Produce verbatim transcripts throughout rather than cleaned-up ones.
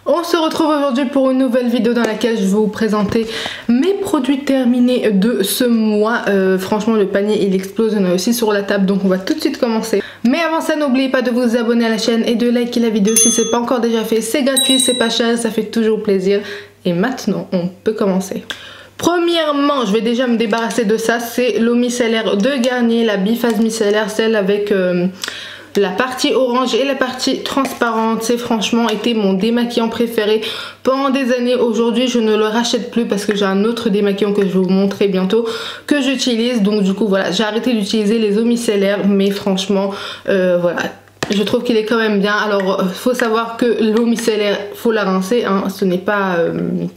On se retrouve aujourd'hui pour une nouvelle vidéo dans laquelle je vais vous présenter mes produits terminés de ce mois. Euh, franchement le panier il explose, on a aussi sur la table, donc on va tout de suite commencer. Mais avant ça, n'oubliez pas de vous abonner à la chaîne et de liker la vidéo si c'est pas encore déjà fait. C'est gratuit, c'est pas cher, ça fait toujours plaisir. Et maintenant on peut commencer. Premièrement, je vais déjà me débarrasser de ça, c'est l'eau micellaire de Garnier, la biphase micellaire, celle avec euh, la partie orange et la partie transparente. C'est franchement été mon démaquillant préféré pendant des années. Aujourd'hui je ne le rachète plus parce que j'ai un autre démaquillant que je vais vous montrer bientôt que j'utilise. Donc du coup voilà, j'ai arrêté d'utiliser les eaux micellaires, mais franchement euh, voilà, je trouve qu'il est quand même bien. Alors euh, faut savoir que l'eau micellaire faut la rincer, hein. Ce n'est pas... Euh,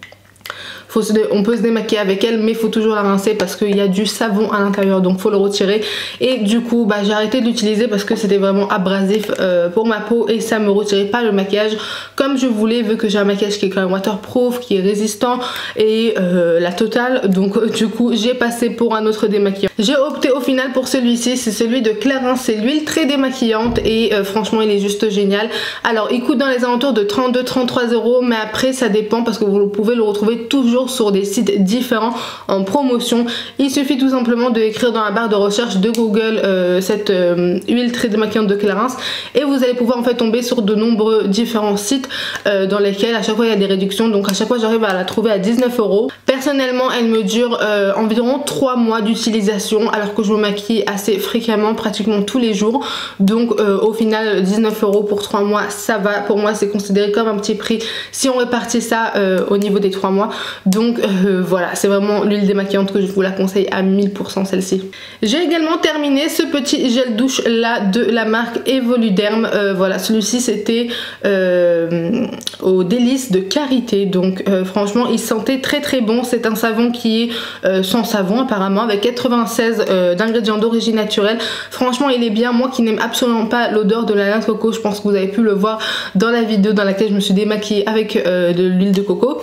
Faut se, on peut se démaquiller avec elle, mais il faut toujours la rincer parce qu'il y a du savon à l'intérieur, donc faut le retirer. Et du coup bah, j'ai arrêté de l'utiliser parce que c'était vraiment abrasif euh, pour ma peau et ça me retirait pas le maquillage comme je voulais, vu que j'ai un maquillage qui est quand même waterproof, qui est résistant et euh, la totale. Donc euh, du coup j'ai passé pour un autre démaquillant. J'ai opté au final pour celui-ci, c'est celui de Clarins, c'est l'huile très démaquillante et euh, franchement il est juste génial. Alors il coûte dans les alentours de trente-deux à trente-trois euros, mais après ça dépend parce que vous pouvez le retrouver toujours sur des sites différents en promotion. Il suffit tout simplement de écrire dans la barre de recherche de Google euh, cette euh, huile très démaquillante de Clarins et vous allez pouvoir en fait tomber sur de nombreux différents sites euh, dans lesquels à chaque fois il y a des réductions. Donc à chaque fois j'arrive à la trouver à dix-neuf euros. Personnellement elle me dure euh, environ trois mois d'utilisation alors que je me maquille assez fréquemment, pratiquement tous les jours. Donc euh, au final dix-neuf euros pour trois mois ça va. Pour moi c'est considéré comme un petit prix si on répartit ça euh, au niveau des trois mois. Donc euh, voilà, c'est vraiment l'huile démaquillante que je vous la conseille à mille pour cent celle-ci. J'ai également terminé ce petit gel douche là de la marque Evoluderm. Euh, voilà, celui-ci c'était euh, au délice de karité. Donc euh, franchement il sentait très très bon. C'est un savon qui est euh, sans savon apparemment, avec quatre-vingt-seize euh, d'ingrédients d'origine naturelle. Franchement il est bien. Moi qui n'aime absolument pas l'odeur de la noix de coco, je pense que vous avez pu le voir dans la vidéo dans laquelle je me suis démaquillée avec euh, de l'huile de coco.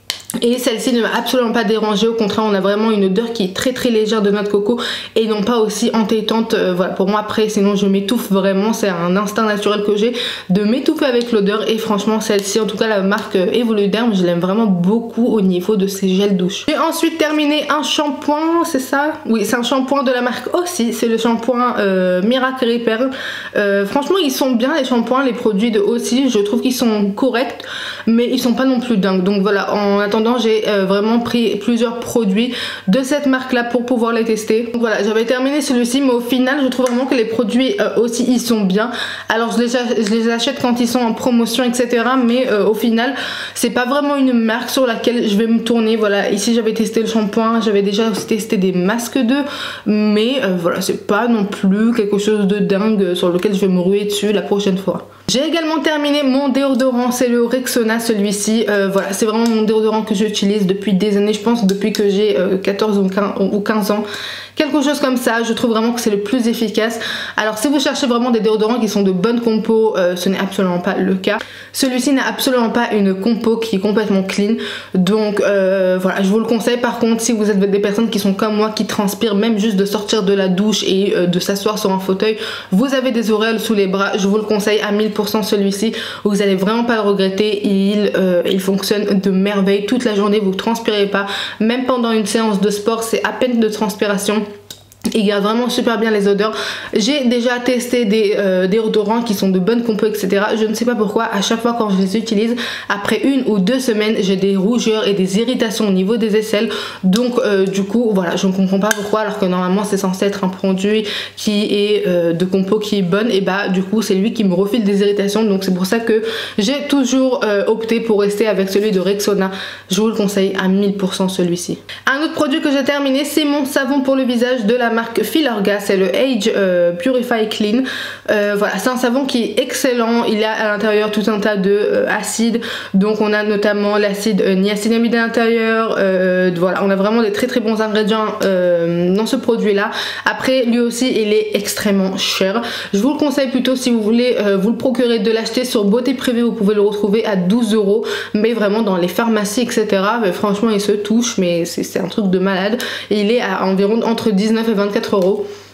Et celle-ci ne m'a absolument pas dérangée, au contraire on a vraiment une odeur qui est très très légère de noix de coco et non pas aussi entêtante. Euh, voilà, pour moi après sinon je m'étouffe vraiment, c'est un instinct naturel que j'ai de m'étouffer avec l'odeur. Et franchement celle-ci, en tout cas la marque Evoluderm, je l'aime vraiment beaucoup au niveau de ses gels douche. J'ai ensuite terminé un shampoing, c'est ça? Oui, c'est un shampoing de la marque Aussie, c'est le shampoing euh, Miracle Repair. Euh, franchement ils sont bien les shampoings, les produits de Aussie, je trouve qu'ils sont corrects mais ils sont pas non plus dingues. Donc voilà, en attendant j'ai euh, vraiment pris plusieurs produits de cette marque là pour pouvoir les tester. Donc voilà, j'avais terminé celui-ci, mais au final je trouve vraiment que les produits euh, aussi ils sont bien. Alors je les, je les achète quand ils sont en promotion etc, mais euh, au final c'est pas vraiment une marque sur laquelle je vais me tourner. Voilà, ici j'avais testé le shampoing, j'avais déjà aussi testé des masques d'eux, mais euh, voilà, c'est pas non plus quelque chose de dingue sur lequel je vais me ruer dessus la prochaine fois. J'ai également terminé mon déodorant, c'est le Rexona celui-ci. Euh, voilà, c'est vraiment mon déodorant que j'utilise depuis des années, je pense depuis que j'ai euh, quatorze ou quinze ans. Quelque chose comme ça, je trouve vraiment que c'est le plus efficace. Alors si vous cherchez vraiment des déodorants qui sont de bonne compo, euh, ce n'est absolument pas le cas. Celui-ci n'a absolument pas une compo qui est complètement clean. Donc euh, voilà, je vous le conseille. Par contre, si vous êtes des personnes qui sont comme moi, qui transpirent même juste de sortir de la douche et euh, de s'asseoir sur un fauteuil, vous avez des auréoles sous les bras, je vous le conseille à mille pour cent celui-ci. Vous allez vraiment pas le regretter. Il, euh, il fonctionne de merveille toute la journée, vous ne transpirez pas. Même pendant une séance de sport, c'est à peine de transpiration. Il garde vraiment super bien les odeurs. J'ai déjà testé des euh, déodorants qui sont de bonne compo etc. Je ne sais pas pourquoi à chaque fois quand je les utilise, après une ou deux semaines j'ai des rougeurs et des irritations au niveau des aisselles. Donc euh, du coup voilà, je ne comprends pas pourquoi, alors que normalement c'est censé être un produit qui est euh, de compo qui est bonne. Et bah du coup c'est lui qui me refile des irritations. Donc c'est pour ça que j'ai toujours euh, opté pour rester avec celui de Rexona. Je vous le conseille à mille pour cent celui-ci. Un autre produit que j'ai terminé, c'est mon savon pour le visage de la marque Filorga, c'est le Age euh, Purify Clean. Euh, voilà, c'est un savon qui est excellent. Il a à l'intérieur tout un tas de euh, acides. Donc on a notamment l'acide euh, niacinamide à l'intérieur. Euh, voilà, on a vraiment des très très bons ingrédients euh, dans ce produit là. Après lui aussi il est extrêmement cher. Je vous le conseille plutôt si vous voulez euh, vous le procurer, de l'acheter sur Beauté Privée. Vous pouvez le retrouver à douze euros, mais vraiment dans les pharmacies etc. Mais franchement il se touche, mais c'est un truc de malade. Et il est à environ entre dix-neuf et vingt-quatre euros.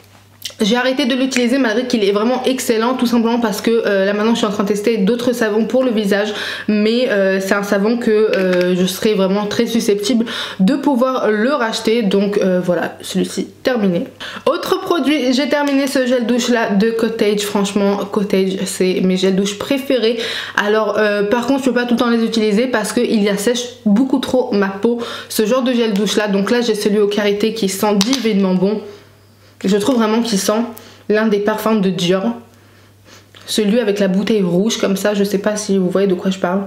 J'ai arrêté de l'utiliser malgré qu'il est vraiment excellent, tout simplement parce que euh, là maintenant je suis en train de tester d'autres savons pour le visage, mais euh, c'est un savon que euh, je serais vraiment très susceptible de pouvoir le racheter, donc euh, voilà, celui-ci terminé. Autre produit, j'ai terminé ce gel douche là de Cottage. Franchement Cottage c'est mes gels douche préférés. Alors euh, par contre je peux pas tout le temps les utiliser parce qu'il y assèche beaucoup trop ma peau, ce genre de gel douche là. Donc là j'ai celui au karité qui sent divinement bon. Je trouve vraiment qu'il sent l'un des parfums de Dior. Celui avec la bouteille rouge comme ça, je sais pas si vous voyez de quoi je parle.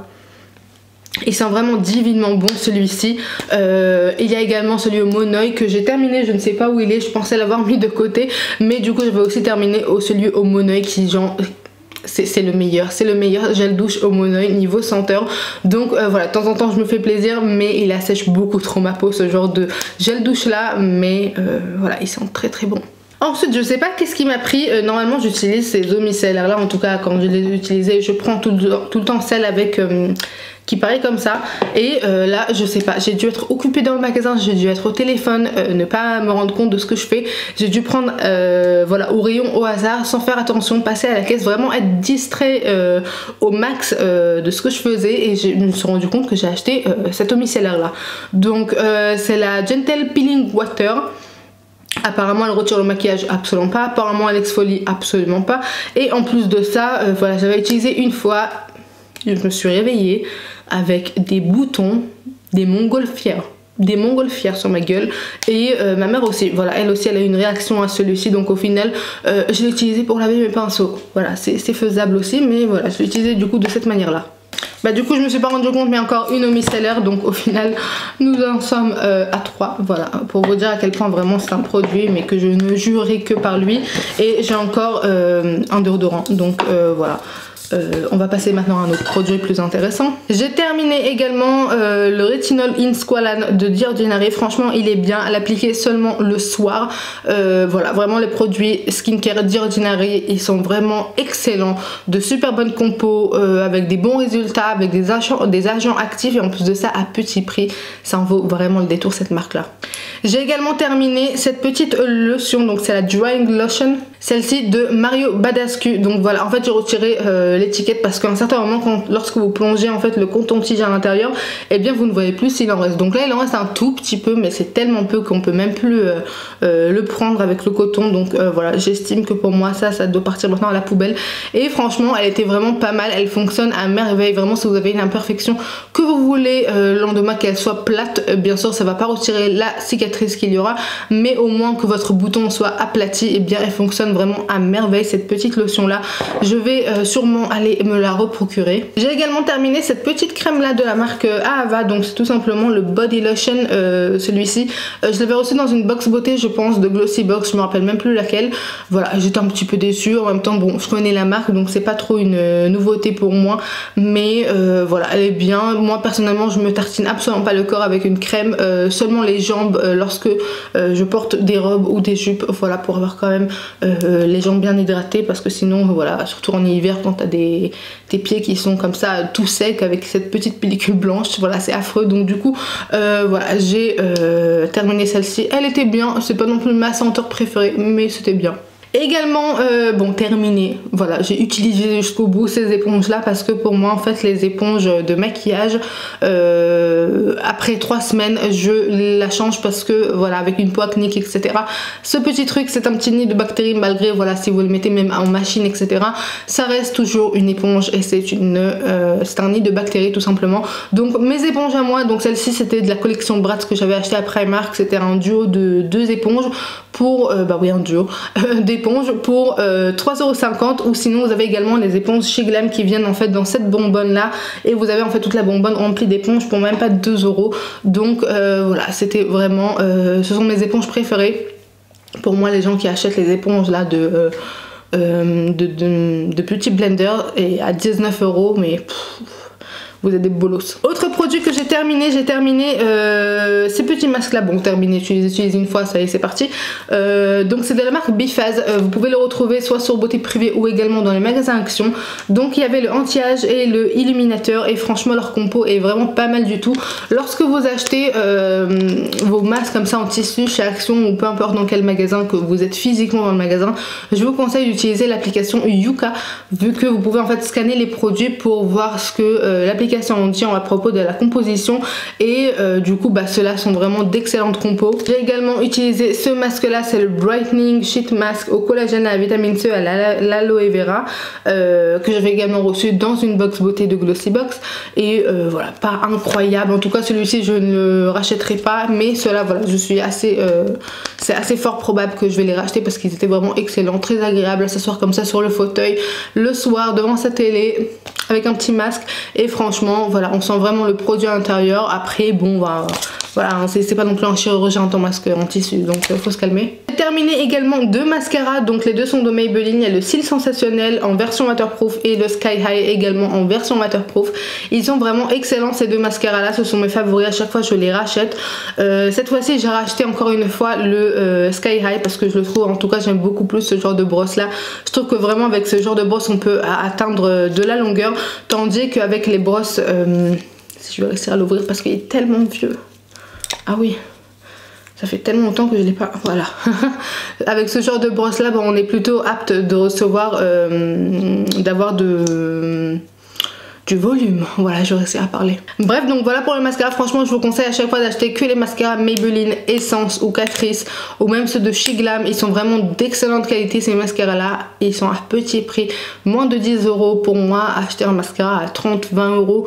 Il sent vraiment divinement bon celui-ci. Euh, il y a également celui au Monoeil que j'ai terminé, je ne sais pas où il est, je pensais l'avoir mis de côté. Mais du coup je vais aussi terminer au celui au Monoeil qui genre... c'est le meilleur, c'est le meilleur gel douche au Monoeil niveau senteur. Donc euh, voilà, de temps en temps je me fais plaisir, mais il assèche beaucoup trop ma peau ce genre de gel douche là. Mais euh, voilà, il sent très très bon. Ensuite je sais pas qu'est-ce qui m'a pris, euh, normalement j'utilise ces eaux micellaires là, en tout cas quand je les utilisais je prends tout le, tout le temps celle avec euh, qui paraît comme ça, et euh, là je sais pas, j'ai dû être occupée dans le magasin, j'ai dû être au téléphone, euh, ne pas me rendre compte de ce que je fais, j'ai dû prendre euh, voilà au rayon au hasard sans faire attention, passer à la caisse, vraiment être distrait euh, au max euh, de ce que je faisais, et je me suis rendu compte que j'ai acheté euh, cette eau micellaire là. Donc euh, c'est la Gentle Peeling Water. Apparemment elle retire le maquillage, absolument pas. Apparemment elle exfolie, absolument pas. Et en plus de ça, euh, voilà, j'avais utilisé une fois, je me suis réveillée avec des boutons, des montgolfières. Des montgolfières sur ma gueule, et euh, ma mère aussi, voilà, elle aussi elle a eu une réaction à celui-ci, donc au final euh, je l'ai utilisé pour laver mes pinceaux. Voilà, c'est faisable aussi, mais voilà, je l'ai utilisé du coup de cette manière là. Bah du coup je me suis pas rendu compte, mais encore une eau micellaire, donc au final nous en sommes euh, à trois. Voilà, pour vous dire à quel point vraiment c'est un produit mais que je ne jurerai que par lui. Et j'ai encore euh, un déodorant, donc euh, voilà. Euh, on va passer maintenant à un autre produit plus intéressant. J'ai terminé également euh, le Retinol In Squalane de The Ordinary. Franchement il est bien à l'appliquer seulement le soir. Euh, voilà, vraiment les produits skincare The Ordinary, ils sont vraiment excellents, de super bonnes compos, euh, avec des bons résultats, avec des agents, des agents actifs, et en plus de ça à petit prix. Ça en vaut vraiment le détour cette marque là. J'ai également terminé cette petite lotion, donc c'est la Drying Lotion, celle-ci de Mario Badescu. Donc voilà, en fait j'ai retiré euh, l'étiquette parce qu'à un certain moment, quand, lorsque vous plongez en fait le coton-tige à l'intérieur, et eh bien vous ne voyez plus s'il en reste. Donc là il en reste un tout petit peu, mais c'est tellement peu qu'on peut même plus euh, euh, le prendre avec le coton. Donc euh, voilà, j'estime que pour moi ça, ça doit partir maintenant à la poubelle. Et franchement elle était vraiment pas mal, elle fonctionne à merveille. Vraiment si vous avez une imperfection que vous voulez euh, le lendemain qu'elle soit plate, euh, bien sûr ça va pas retirer la cicatrice qu'il y aura, mais au moins que votre bouton soit aplati, et eh bien elle fonctionne vraiment à merveille cette petite lotion là. Je vais euh, sûrement aller me la reprocurer. J'ai également terminé cette petite crème là de la marque Ahava, donc c'est tout simplement le body lotion, euh, celui-ci euh, je l'avais reçu dans une box beauté je pense de Glossy Box, je me rappelle même plus laquelle. Voilà, j'étais un petit peu déçue, en même temps bon je connais la marque donc c'est pas trop une euh, nouveauté pour moi, mais euh, voilà elle est bien. Moi personnellement je me tartine absolument pas le corps avec une crème, euh, seulement les jambes euh, lorsque euh, je porte des robes ou des jupes, voilà, pour avoir quand même euh, les jambes bien hydratées, parce que sinon voilà, surtout en hiver quand t'as des, des pieds qui sont comme ça tout secs avec cette petite pellicule blanche, voilà c'est affreux. Donc du coup euh, voilà, j'ai euh, terminé celle-ci, elle était bien, c'est pas non plus ma senteur préférée mais c'était bien. Également, euh, bon terminé, voilà, j'ai utilisé jusqu'au bout ces éponges là parce que pour moi en fait les éponges de maquillage euh, après trois semaines je la change parce que voilà avec une peau acnéique etc, ce petit truc c'est un petit nid de bactéries, malgré voilà si vous le mettez même en machine etc, ça reste toujours une éponge et c'est une euh, c'est un nid de bactéries tout simplement. Donc mes éponges à moi, donc celle-ci c'était de la collection Bratz que j'avais acheté à Primark, c'était un duo de deux éponges pour euh, bah oui un duo euh, d'éponges pour euh, trois euros cinquante, ou sinon vous avez également les éponges chez Glam qui viennent en fait dans cette bonbonne là, et vous avez en fait toute la bonbonne remplie d'éponges pour même pas deux euros. Donc euh, voilà, c'était vraiment euh, ce sont mes éponges préférées. Pour moi les gens qui achètent les éponges là de euh, euh, de, de, de petits blender et à dix-neuf euros, mais pff, vous êtes des bolos. Autre produit que j'ai terminé, j'ai terminé euh, ces petits masques là. Bon, terminé, je les utilise une fois, ça y est, c'est parti. Euh, donc c'est de la marque Biphase. Euh, vous pouvez le retrouver soit sur Beauté Privée ou également dans les magasins Action. Donc il y avait le anti-âge et le illuminateur et franchement leur compo est vraiment pas mal du tout. Lorsque vous achetez euh, vos masques comme ça en tissu chez Action ou peu importe dans quel magasin que vous êtes physiquement dans le magasin, je vous conseille d'utiliser l'application Yuka, vu que vous pouvez en fait scanner les produits pour voir ce que euh, l'application en dit à propos de la composition et euh, du coup bah ceux-là sont vraiment d'excellentes compos. J'ai également utilisé ce masque là, c'est le Brightening Sheet Mask au collagène à la vitamine C à l'aloe vera euh, que j'avais également reçu dans une box beauté de Glossybox et euh, voilà, pas incroyable, en tout cas celui-ci je ne le rachèterai pas, mais ceux-là voilà, je suis assez euh, c'est assez fort probable que je vais les racheter parce qu'ils étaient vraiment excellents, très agréables à s'asseoir comme ça sur le fauteuil le soir devant sa télé avec un petit masque et franchement voilà, on sent vraiment le produit à l'intérieur. Après bon bah, voilà, c'est pas non plus un chirurgien en masque en tissu, donc il euh, faut se calmer. J'ai terminé également deux mascaras, donc les deux sont de Maybelline. Il y a le Cils Sensationnel en version waterproof et le Sky High également en version waterproof. Ils sont vraiment excellents ces deux mascaras là, ce sont mes favoris, à chaque fois je les rachète. Euh, cette fois-ci j'ai racheté encore une fois le euh, Sky High parce que je le trouve, en tout cas j'aime beaucoup plus ce genre de brosse là. Je trouve que vraiment avec ce genre de brosse on peut atteindre de la longueur, tandis qu'avec les brosses, euh, si je vais réussir à l'ouvrir parce qu'il est tellement vieux. Ah oui, ça fait tellement longtemps que je l'ai pas... Voilà. Avec ce genre de brosse là, bon, on est plutôt apte de recevoir, euh, d'avoir de... du volume. Voilà, je réussi à parler. Bref, donc voilà pour le mascara. Franchement, je vous conseille à chaque fois d'acheter que les mascaras Maybelline Essence ou Catrice ou même ceux de Chez Glam. Ils sont vraiment d'excellente qualité ces mascaras là. Ils sont à petit prix, moins de dix euros. Pour moi, acheter un mascara à trente vingt euros,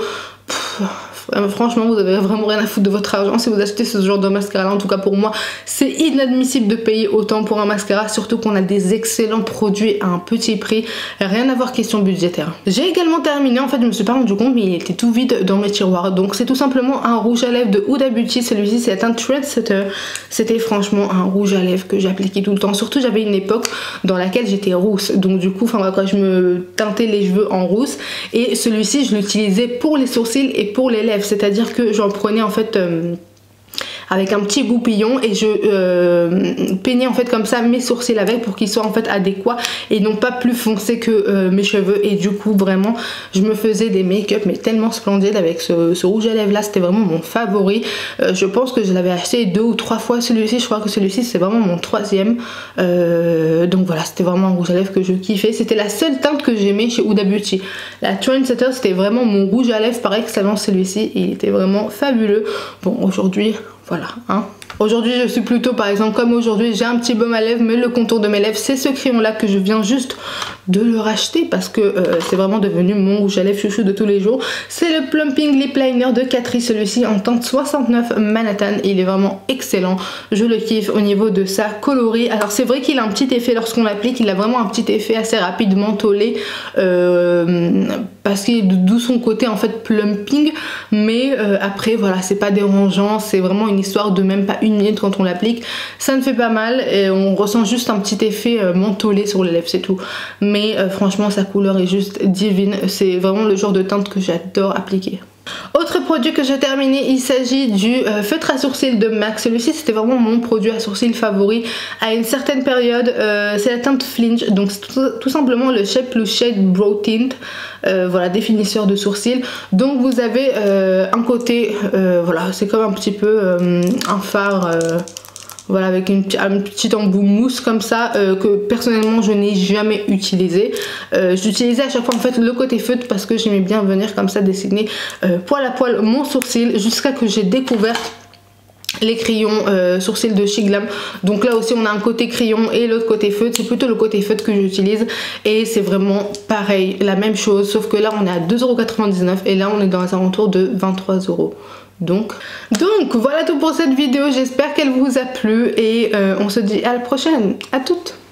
franchement vous avez vraiment rien à foutre de votre argent si vous achetez ce genre de mascara là. En tout cas pour moi c'est inadmissible de payer autant pour un mascara, surtout qu'on a des excellents produits à un petit prix. Rien à voir question budgétaire. J'ai également terminé, en fait je me suis pas rendu compte mais il était tout vide dans mes tiroirs, donc c'est tout simplement un rouge à lèvres de Huda Beauty. Celui-ci c'est un Trendsetter. C'était franchement un rouge à lèvres que j'appliquais tout le temps, surtout j'avais une époque dans laquelle j'étais rousse, donc du coup enfin quand je me teintais les cheveux en rousse, et celui-ci je l'utilisais pour les sourcils et pour les lèvres, c'est-à-dire que j'en prenais en fait euh, avec un petit goupillon et je euh, peignais en fait comme ça mes sourcils avec pour qu'ils soient en fait adéquats et non pas plus foncés que euh, mes cheveux, et du coup vraiment je me faisais des make-up mais tellement splendides avec ce, ce rouge à lèvres là. C'était vraiment mon favori. Euh, je pense que je l'avais acheté deux ou trois fois celui-ci, je crois que celui-ci c'est vraiment mon troisième. Euh, donc voilà, c'était vraiment un rouge à lèvres que je kiffais. C'était la seule teinte que j'aimais chez Huda Beauty. La Trendsetter c'était vraiment mon rouge à lèvres par excellence, celui-ci il était vraiment fabuleux. Bon aujourd'hui voilà, hein. Aujourd'hui je suis plutôt, par exemple comme aujourd'hui j'ai un petit baume à lèvres, mais le contour de mes lèvres c'est ce crayon là que je viens juste de le racheter parce que euh, c'est vraiment devenu mon rouge à lèvres chouchou de tous les jours. C'est le Plumping Lip Liner de Catrice, celui-ci en teinte soixante-neuf Manhattan. Il est vraiment excellent, je le kiffe au niveau de sa coloris. Alors c'est vrai qu'il a un petit effet lorsqu'on l'applique, il a vraiment un petit effet assez rapide, mentholé, euh, parce qu'il est d'où son côté en fait plumping, mais euh, après voilà c'est pas dérangeant, c'est vraiment une histoire de même pas une minute quand on l'applique, ça ne fait pas mal et on ressent juste un petit effet euh, mentholé sur les lèvres, c'est tout. Mais euh, franchement sa couleur est juste divine, c'est vraiment le genre de teinte que j'adore appliquer. Autre produit que j'ai terminé, il s'agit du euh, feutre à sourcils de MAC. Celui-ci c'était vraiment mon produit à sourcils favori à une certaine période. Euh, c'est la teinte Flinch, donc c'est tout, tout simplement le Shape Plus Shade Brow Tint. Euh, voilà, définisseur de sourcils. Donc vous avez euh, un côté, euh, voilà, c'est comme un petit peu euh, un fard. Euh, Voilà, avec une, un petit embout mousse comme ça, euh, que personnellement je n'ai jamais utilisé. Euh, J'utilisais à chaque fois en fait le côté feutre parce que j'aimais bien venir comme ça dessiner euh, poil à poil mon sourcil, jusqu'à que j'ai découvert les crayons euh, sourcils de Chez Glam. Donc là aussi on a un côté crayon et l'autre côté feutre. C'est plutôt le côté feutre que j'utilise et c'est vraiment pareil, la même chose, sauf que là on est à deux euros quatre-vingt-dix-neuf et là on est dans les alentours de vingt-trois euros. Donc, donc voilà tout pour cette vidéo, j'espère qu'elle vous a plu et euh, on se dit à la prochaine, à toutes.